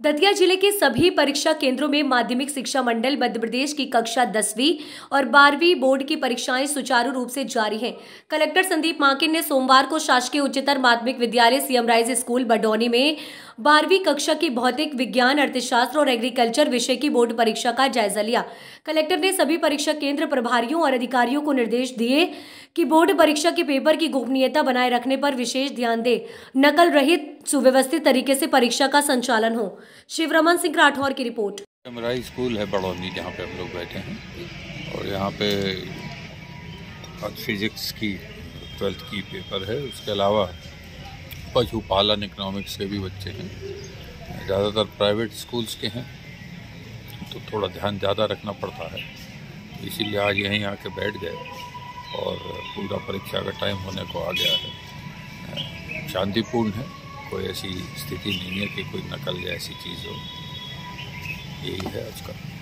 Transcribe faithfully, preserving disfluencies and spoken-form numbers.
दतिया जिले के सभी परीक्षा केंद्रों में माध्यमिक शिक्षा मंडल मध्य प्रदेश की कक्षा दसवीं और बारहवीं बोर्ड की परीक्षाएं सुचारू रूप से जारी हैं। कलेक्टर संदीप माकिन ने सोमवार को शासकीय उच्चतर माध्यमिक विद्यालय सीएम राइज स्कूल बडौनी में बारहवीं कक्षा की भौतिक विज्ञान, अर्थशास्त्र और एग्रीकल्चर विषय की बोर्ड परीक्षा का जायजा लिया। कलेक्टर ने सभी परीक्षा केंद्र प्रभारियों और अधिकारियों को निर्देश दिए कि बोर्ड परीक्षा के पेपर की गोपनीयता बनाए रखने पर विशेष ध्यान दे, नकल रहित सुव्यवस्थित तरीके से परीक्षा का संचालन हो। शिवरमन सिंह राठौर की रिपोर्ट। हमारा स्कूल है बड़ौनी, जहाँ पे हम लोग बैठे हैं और यहाँ पे फिजिक्स की ट्वेल्थ की पेपर है। उसके अलावा पशुपालन, इकोनॉमिक्स के भी बच्चे हैं। ज़्यादातर प्राइवेट स्कूल्स के हैं तो थोड़ा ध्यान ज़्यादा रखना पड़ता है, इसीलिए आज यहीं आके बैठ गए और पूरा परीक्षा का टाइम होने को आ गया है। शांतिपूर्ण है, कोई ऐसी स्थिति नहीं है कि कोई नकल या ऐसी चीज़ हो। यही है आज का।